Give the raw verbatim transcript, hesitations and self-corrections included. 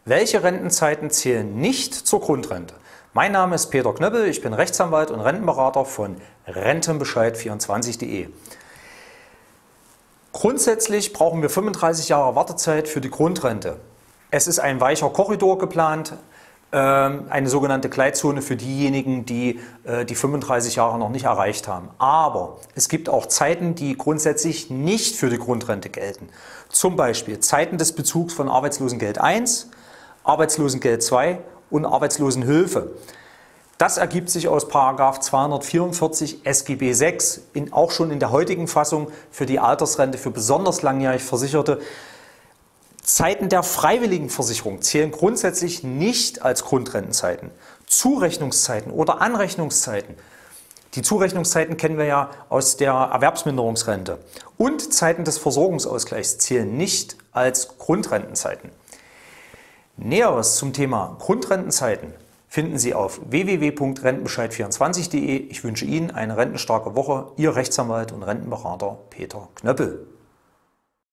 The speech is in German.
Welche Rentenzeiten zählen nicht zur Grundrente? Mein Name ist Peter Knöppel, ich bin Rechtsanwalt und Rentenberater von Rentenbescheid vierundzwanzig punkt de. Grundsätzlich brauchen wir fünfunddreißig Jahre Wartezeit für die Grundrente. Es ist ein weicher Korridor geplant, eine sogenannte Gleitzone für diejenigen, die die fünfunddreißig Jahre noch nicht erreicht haben. Aber es gibt auch Zeiten, die grundsätzlich nicht für die Grundrente gelten. Zum Beispiel Zeiten des Bezugs von Arbeitslosengeld eins, Arbeitslosengeld zwei und Arbeitslosenhilfe. Das ergibt sich aus Paragraph zweihundertvierundvierzig S G B sechs, in, auch schon in der heutigen Fassung für die Altersrente für besonders langjährig Versicherte. Zeiten der freiwilligen Versicherung zählen grundsätzlich nicht als Grundrentenzeiten. Zurechnungszeiten oder Anrechnungszeiten. Die Zurechnungszeiten kennen wir ja aus der Erwerbsminderungsrente. Und Zeiten des Versorgungsausgleichs zählen nicht als Grundrentenzeiten. Näheres zum Thema Grundrentenzeiten finden Sie auf w w w punkt rentenbescheid vierundzwanzig punkt de. Ich wünsche Ihnen eine rentenstarke Woche. Ihr Rechtsanwalt und Rentenberater Peter Knöppel.